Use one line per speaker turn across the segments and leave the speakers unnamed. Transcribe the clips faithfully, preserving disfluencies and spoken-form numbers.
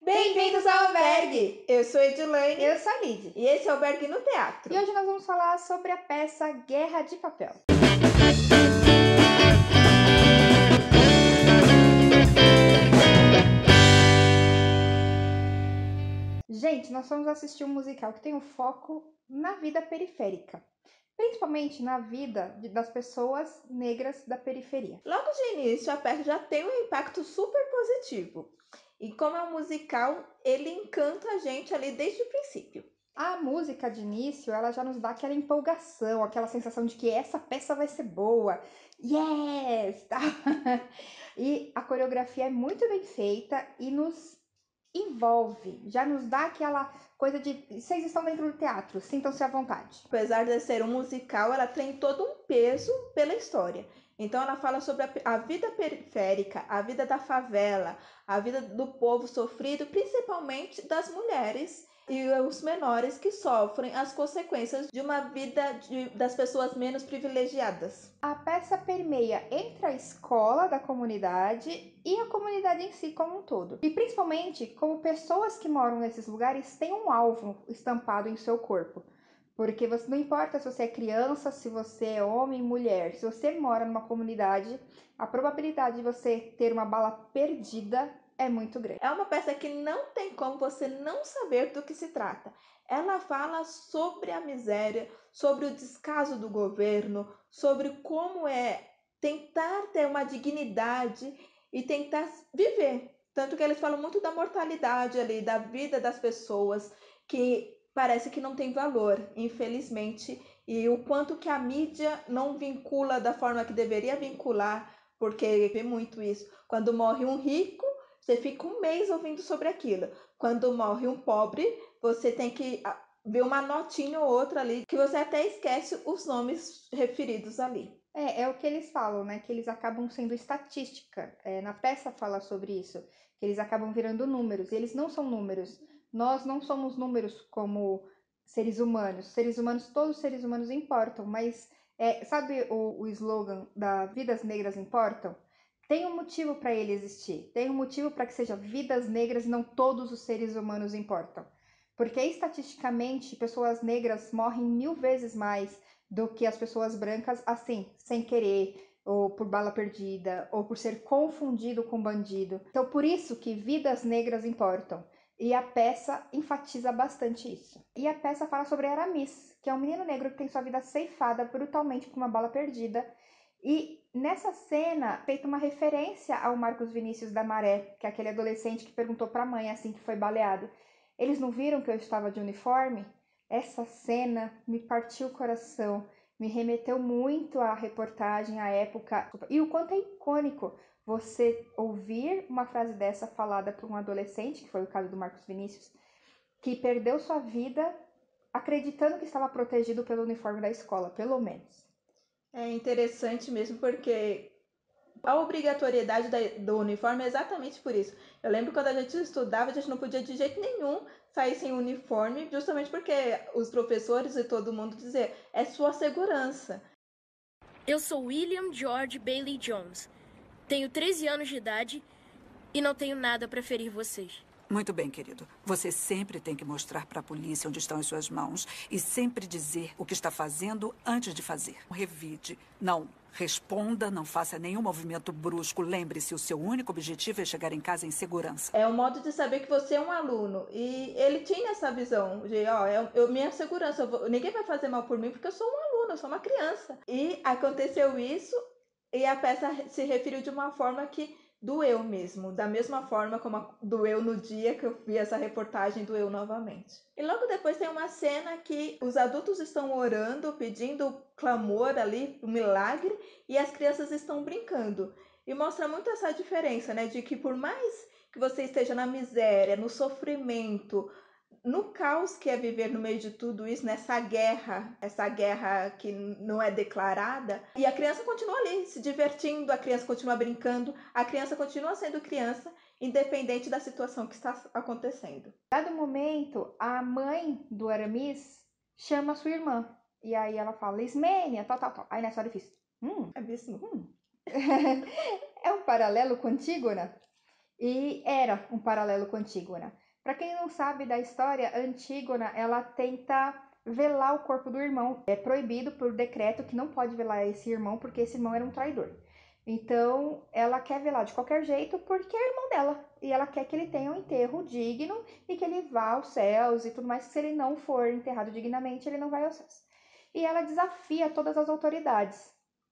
Bem-vindos ao Albergue! Eu sou Edilane.
Eu sou a Lid.
E esse é o Albergue no Teatro.
E hoje nós vamos falar sobre a peça Guerra de Papel. Gente, nós vamos assistir um musical que tem um foco na vida periférica. Principalmente na vida das pessoas negras da periferia.
Logo de início, a peça já tem um impacto super positivo. E como é um musical, ele encanta a gente ali desde o princípio.
A música de início, ela já nos dá aquela empolgação, aquela sensação de que essa peça vai ser boa. Yes! Tá? E a coreografia é muito bem feita e nos envolve, já nos dá aquela coisa de vocês estão dentro do teatro, sintam-se à vontade.
Apesar de ser um musical, ela tem todo um peso pela história. Então ela fala sobre a, a vida periférica, a vida da favela, a vida do povo sofrido, principalmente das mulheres e os menores que sofrem as consequências de uma vida de, das pessoas menos privilegiadas.
A peça permeia entre a escola da comunidade e a comunidade em si como um todo. E principalmente como pessoas que moram nesses lugares têm um alvo estampado em seu corpo. Porque você, não importa se você é criança, se você é homem, mulher, se você mora numa comunidade, a probabilidade de você ter uma bala perdida é muito grande.
É uma peça que não tem como você não saber do que se trata. Ela fala sobre a miséria, sobre o descaso do governo, sobre como é tentar ter uma dignidade e tentar viver. Tanto que eles falam muito da mortalidade ali, da vida das pessoas, que parece que não tem valor, infelizmente, e o quanto que a mídia não vincula da forma que deveria vincular, porque vê muito isso. Quando morre um rico, você fica um mês ouvindo sobre aquilo. Quando morre um pobre, você tem que ver uma notinha ou outra ali, que você até esquece os nomes referidos ali.
É, é o que eles falam, né? Que eles acabam sendo estatística. É, na peça fala sobre isso, que eles acabam virando números. E eles não são números. Nós não somos números como seres humanos. Seres humanos, todos os seres humanos importam, mas é, sabe o, o slogan da Vidas Negras Importam? Tem um motivo para ele existir. Tem um motivo para que seja Vidas Negras e não todos os seres humanos importam. Porque estatisticamente, pessoas negras morrem mil vezes mais do que as pessoas brancas, assim, sem querer, ou por bala perdida, ou por ser confundido com bandido. Então, por isso que vidas negras importam. E a peça enfatiza bastante isso. E a peça fala sobre Aramis, que é um menino negro que tem sua vida ceifada brutalmente por uma bala perdida. E nessa cena, feita uma referência ao Marcos Vinícius da Maré, que é aquele adolescente que perguntou para a mãe assim que foi baleado: eles não viram que eu estava de uniforme? Essa cena me partiu o coração, me remeteu muito à reportagem, à época, e o quanto é icônico você ouvir uma frase dessa falada por um adolescente, que foi o caso do Marcos Vinícius, que perdeu sua vida acreditando que estava protegido pelo uniforme da escola, pelo menos.
É interessante mesmo porque a obrigatoriedade do uniforme é exatamente por isso. Eu lembro quando a gente estudava, a gente não podia de jeito nenhum sair sem uniforme, justamente porque os professores e todo mundo diziam, é sua segurança.
Eu sou William George Bailey Jones. Tenho treze anos de idade e não tenho nada para ferir vocês.
Muito bem, querido. Você sempre tem que mostrar para a polícia onde estão as suas mãos e sempre dizer o que está fazendo antes de fazer. Revide. Não responda, não faça nenhum movimento brusco. Lembre-se, o seu único objetivo é chegar em casa em segurança.
É um modo de saber que você é um aluno. E ele tinha essa visão de, ó, eu, eu, minha segurança, eu vou, ninguém vai fazer mal por mim porque eu sou um aluno, eu sou uma criança. E aconteceu isso e a peça se referiu de uma forma que doeu mesmo, da mesma forma como doeu no dia que eu vi essa reportagem, doeu novamente. E logo depois tem uma cena que os adultos estão orando, pedindo clamor ali, um milagre, e as crianças estão brincando. E mostra muito essa diferença, né, de que por mais que você esteja na miséria, no sofrimento, no caos que é viver no meio de tudo isso, nessa guerra, essa guerra que não é declarada, e a criança continua ali se divertindo, a criança continua brincando, a criança continua sendo criança, independente da situação que está acontecendo.
Dado momento, a mãe do Aramis chama sua irmã, e aí ela fala, Ismênia, tal, tal, tal. Aí nessa hora eu fiz, hum,
é mesmo?
Hum. É um paralelo com Antígona? E era um paralelo com Antígona. Para quem não sabe da história, Antígona, ela tenta velar o corpo do irmão. É proibido por decreto que não pode velar esse irmão, porque esse irmão era um traidor. Então, ela quer velar de qualquer jeito porque é irmão dela. E ela quer que ele tenha um enterro digno e que ele vá aos céus e tudo mais. Que se ele não for enterrado dignamente, ele não vai aos céus. E ela desafia todas as autoridades.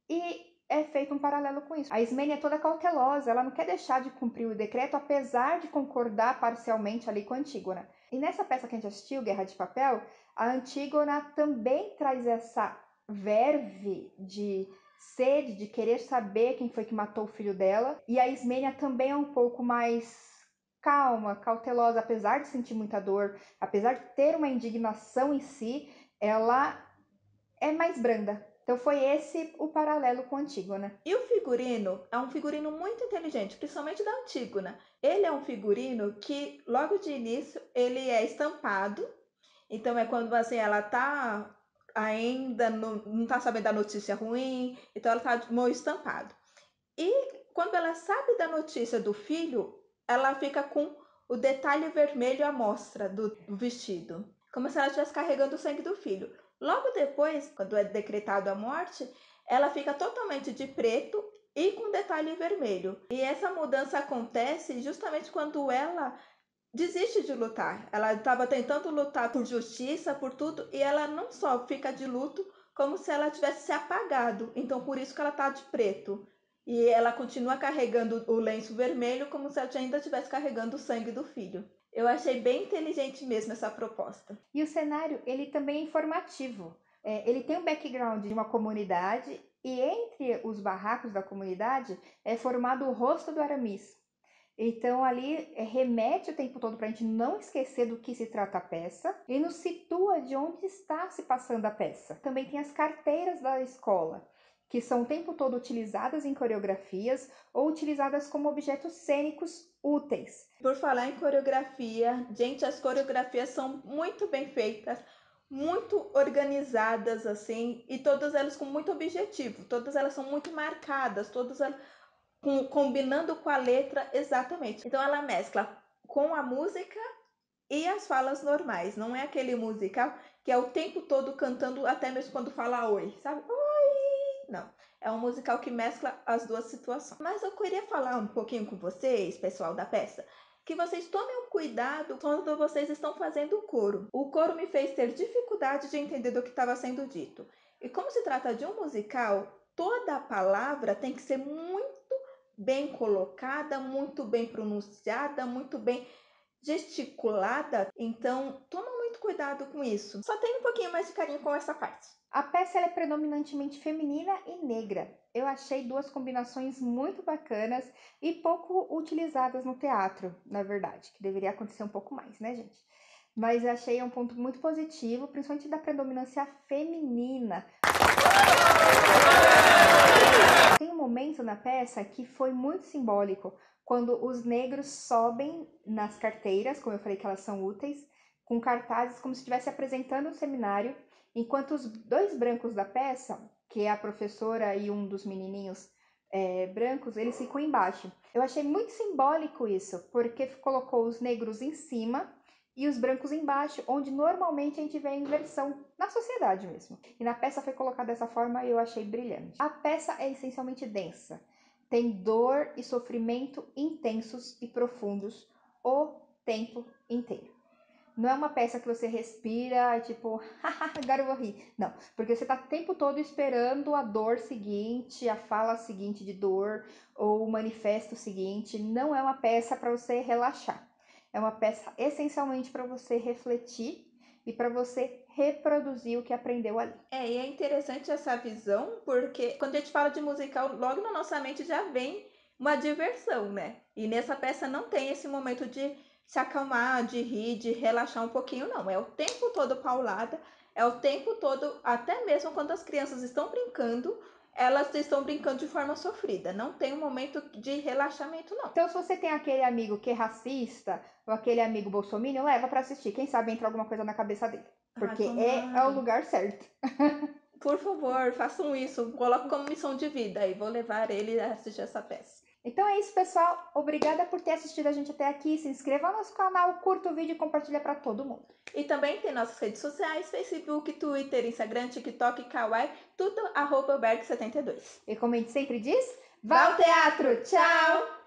E é feito um paralelo com isso. A Ismênia é toda cautelosa, ela não quer deixar de cumprir o decreto, apesar de concordar parcialmente ali com a Antígona. E nessa peça que a gente assistiu, Guerra de Papel, a Antígona também traz essa verve de sede, de querer saber quem foi que matou o filho dela. E a Ismênia também é um pouco mais calma, cautelosa, apesar de sentir muita dor, apesar de ter uma indignação em si, ela é mais branda. Então foi esse o paralelo com Antígona.
E o figurino é um figurino muito inteligente, principalmente da Antígona. Ele é um figurino que, logo de início, ele é estampado. Então é quando assim, ela tá ainda no, não tá sabendo da notícia ruim, então ela tá de mão estampado. E quando ela sabe da notícia do filho, ela fica com o detalhe vermelho à mostra do vestido, como se ela estivesse carregando o sangue do filho. Logo depois, quando é decretada a morte, ela fica totalmente de preto e com detalhe vermelho. E essa mudança acontece justamente quando ela desiste de lutar. Ela estava tentando lutar por justiça, por tudo, e ela não só fica de luto, como se ela tivesse se apagado. Então, por isso que ela está de preto. E ela continua carregando o lenço vermelho como se ela ainda estivesse carregando o sangue do filho. Eu achei bem inteligente mesmo essa proposta.
E o cenário, ele também é informativo. É, ele tem um background de uma comunidade e entre os barracos da comunidade é formado o rosto do Aramis. Então ali é, remete o tempo todo para a gente não esquecer do que se trata a peça e nos situa de onde está se passando a peça. Também tem as carteiras da escola, que são o tempo todo utilizadas em coreografias ou utilizadas como objetos cênicos úteis.
Por falar em coreografia, gente, as coreografias são muito bem feitas, muito organizadas assim, e todas elas com muito objetivo, todas elas são muito marcadas, todas elas com, combinando com a letra exatamente. Então ela mescla com a música e as falas normais, não é aquele musical que é o tempo todo cantando até mesmo quando fala oi, sabe? Oi! Não, é um musical que mescla as duas situações. Mas eu queria falar um pouquinho com vocês, pessoal da peça, que vocês tomem um cuidado quando vocês estão fazendo o coro. O coro me fez ter dificuldade de entender do que estava sendo dito. E como se trata de um musical, toda a palavra tem que ser muito bem colocada, muito bem pronunciada, muito bem gesticulada. Então, toma muito cuidado com isso. Só tenha um pouquinho mais de carinho com essa parte.
A peça ela é predominantemente feminina e negra. Eu achei duas combinações muito bacanas e pouco utilizadas no teatro, na verdade, que deveria acontecer um pouco mais, né, gente? Mas eu achei um ponto muito positivo, principalmente da predominância feminina. Tem um momento na peça que foi muito simbólico, quando os negros sobem nas carteiras, como eu falei que elas são úteis, com cartazes como se estivesse apresentando um seminário, enquanto os dois brancos da peça, que é a professora e um dos menininhos é, brancos, eles ficam embaixo. Eu achei muito simbólico isso, porque colocou os negros em cima e os brancos embaixo, onde normalmente a gente vê a inversão na sociedade mesmo. E na peça foi colocada dessa forma e eu achei brilhante. A peça é essencialmente densa. Tem dor e sofrimento intensos e profundos o tempo inteiro. Não é uma peça que você respira e tipo, agora eu vou rir. Não, porque você tá o tempo todo esperando a dor seguinte, a fala seguinte de dor ou o manifesto seguinte. Não é uma peça para você relaxar. É uma peça essencialmente para você refletir e para você reproduzir o que aprendeu ali.
É, e é interessante essa visão, porque quando a gente fala de musical, logo na nossa mente já vem uma diversão, né? E nessa peça não tem esse momento de se acalmar, de rir, de relaxar um pouquinho, não. É o tempo todo paulada, é o tempo todo, até mesmo quando as crianças estão brincando, elas estão brincando de forma sofrida. Não tem um momento de relaxamento, não.
Então, se você tem aquele amigo que é racista, ou aquele amigo bolsominion, leva pra assistir. Quem sabe entra alguma coisa na cabeça dele. Porque
ah,
é, é o lugar certo.
Por favor, façam isso. Coloquem como missão de vida e vou levar ele a assistir essa peça.
Então é isso, pessoal. Obrigada por ter assistido a gente até aqui. Se inscreva no nosso canal, curta o vídeo e compartilha para todo mundo.
E também tem nossas redes sociais, Facebook, Twitter, Instagram, TikTok, Kawaii, tudo arroba Berg setenta e dois.
E como a gente sempre diz,
Vá ao teatro! Tchau!